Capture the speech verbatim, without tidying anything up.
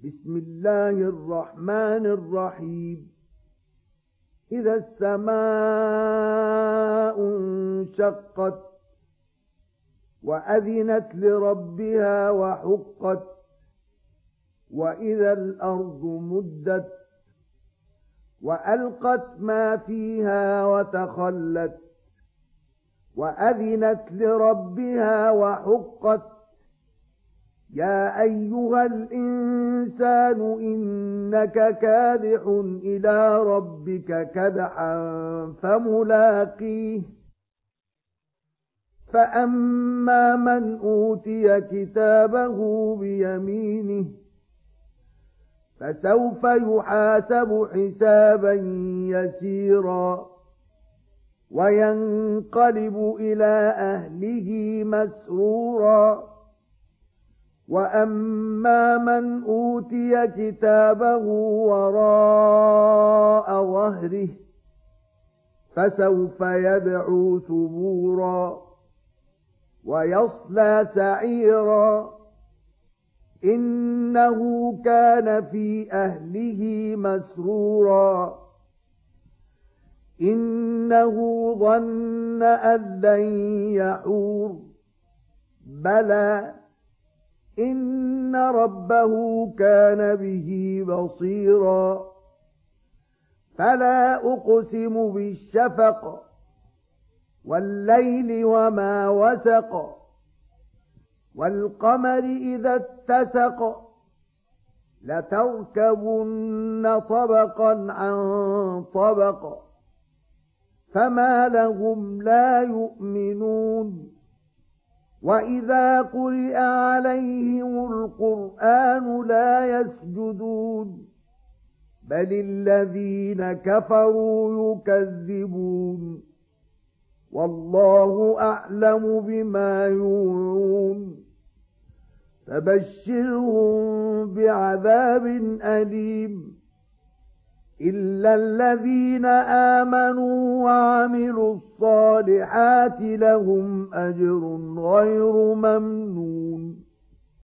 بسم الله الرحمن الرحيم إذا السماء انشقت وأذنت لربها وحقت وإذا الأرض مدت وألقت ما فيها وتخلت وأذنت لربها وحقت يا أيها الإنسان إنك كادح إلى ربك كدحا فملاقيه فأما من أوتي كتابه بيمينه فسوف يحاسب حسابا يسيرا وينقلب إلى أهله مسرورا وأما من أوتي كتابه وراء ظهره فسوف يدعو ثبورا ويصلى سعيرا إنه كان في أهله مسرورا إنه ظن أن لن يحور بلى إن ربه كان به بصيرا فلا أقسم بالشفق والليل وما وسق والقمر إذا اتسق لتركبن طبقا عن طبق فما لهم لا يؤمنون وإذا قرئ عليهم القرآن لا يسجدون بل الذين كفروا يكذبون والله أعلم بما يوعون فبشرهم بعذاب أليم إلا الذين آمنوا وعملوا الصالحات لهم أجر غير ممنون